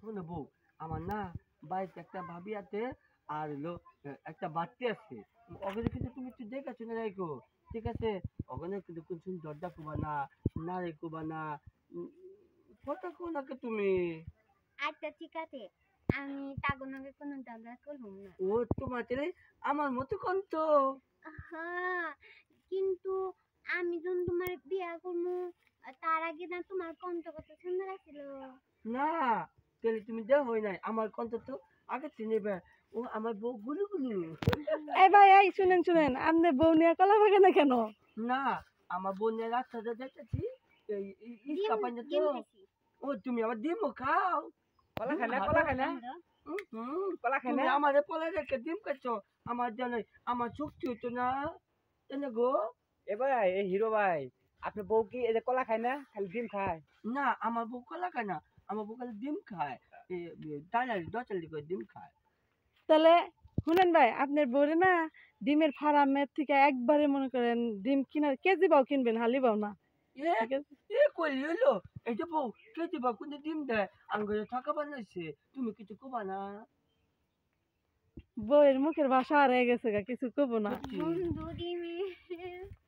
শুনে বউ, আমার না বাড়িতে একটা ভাবি আছে আর হলো একটা বাচ্চা আছে। ওখানে কিন্তু তুমি একটু দেখে শুনে রাখো, ঠিক আছে? ওখানে কিন্তু কোন শুন দরজা কোবা না, না রে কোবা না, উম, কথা কো নাকি তুমি? আচ্ছা ঠিক আছে, আমি তাগোনাকে কোনো ঝগড়া করবো না। ও তোমার ছেলে আমার মতো কোন তো। হ্যাঁ, কিন্তু আমি যখন তোমার বিয়া করবো তার আগে না তোমার কণ্ঠ কত সুন্দর আছিল। না, তাহলে তুমি দেখ হয় নাই আমার কন্ত তো আগে চিনেবে। ও আমার বউ গুলু গুলু। এই ভাই, এই শুনেন শুনেন, আপনি বউ নিয়ে কলা বাগে না কেন? না, আমার বোনের রাস্তাটা দেখতেছি ইস্কা পাঞ্জা তো। ডিম খাইছি। ও তুমি আবার ডিমও খাও? কলা ডিম খায় না, ভালো। কলা খায় না, কলা খায় তুমি না। আমারে পলে রেখে ডিম খাচ্ছ, আমার জন্য আমার চুক্তি হতো না এনে গো। এ ভাই, এই হিরো ভাই, আপনার বউ কি এই যে কলা খায় না, খালি ডিম খায়? না, আমার বউ কলা খায় না, আমার বউ খালি ডিম খায়। তাড়াতাড়ি দশটালি করে ডিম খায়। তাহলে শুনেন ভাই, আপনার বউরে না ডিমের ফার্মের থেকে একবারে মনে করেন ডিম কিনা কেজি বাও কিনবেন, হালি বাও না। এ ঠিক আছে? এ কইলি হলো, এই যে বউ খেতে বা কোনটা ডিম দেয় আঙ্গুরে থাকা বানাইছে, তুমি কিছু কবা না? বউয়ের মুখের ভাষা হারিয়ে গেছে গা, কিছু কব না। সত্যি? বন্ধু ডিমে